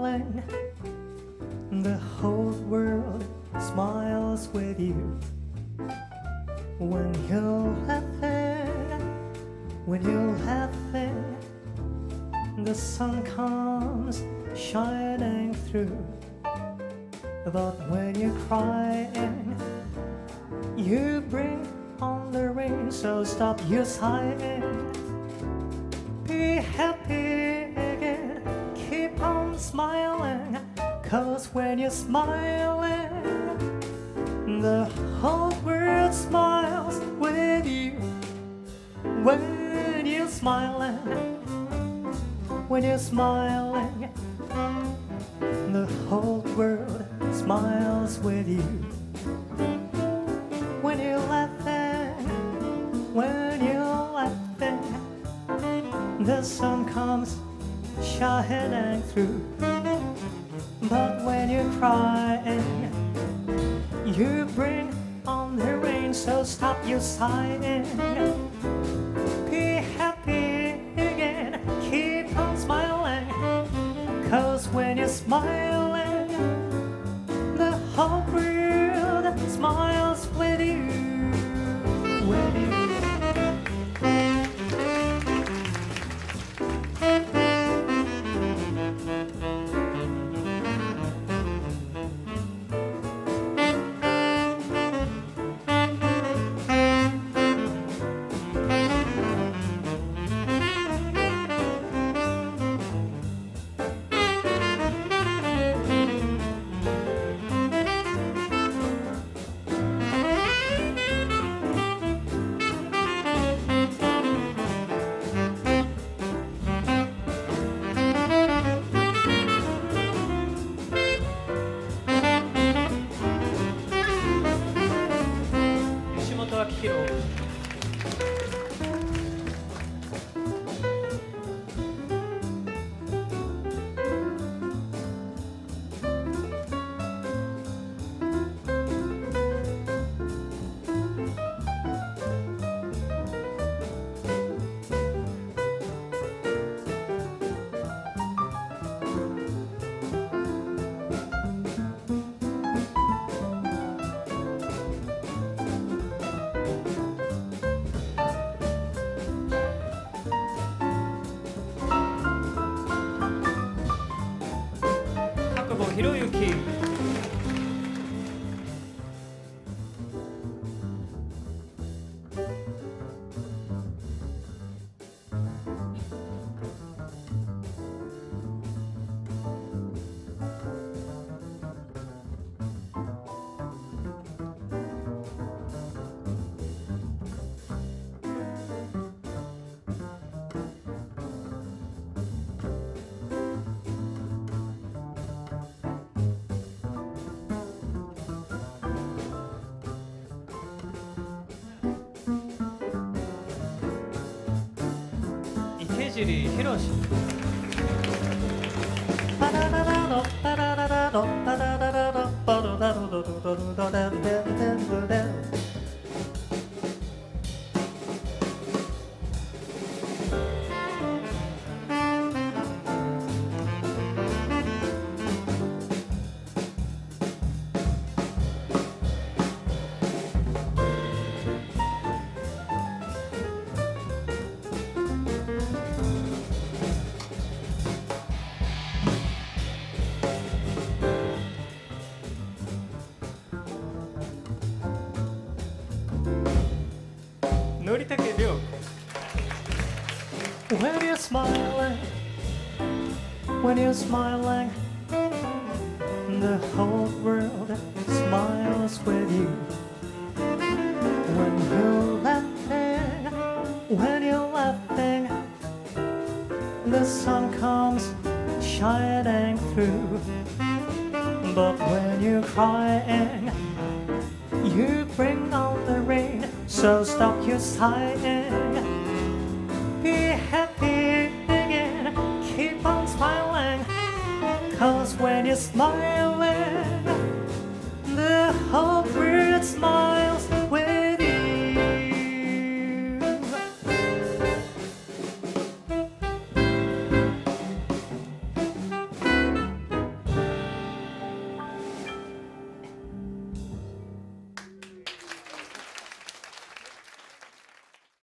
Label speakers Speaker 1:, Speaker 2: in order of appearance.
Speaker 1: smiling, the whole world smiles with you. When you're laughing, the sun comes shining through. But when you're crying, you bring on the rain, so stop your sighing. Be happy again, keep on smiling, 'cause when you're smiling, the whole world smiles with you. When you're smiling, when you're smiling, the whole world smiles with you. When you're laughing, the sun comes shining through. But when you're crying, you bring on the rain, so stop your sighing. Be happy again, keep on smiling, 'cause when you're smiling, the whole world smiles with you. With you.ひろゆき。池尻博士。のりたけりょう。When you're smiling, when you're smiling, the whole world smiles with you. When you're laughing, the sun comes shining through. But when you're crying, you bring on the rain, so stop your sighing. Be happy again, keep on smiling, 'cause when you're smiling, the whole world smiles.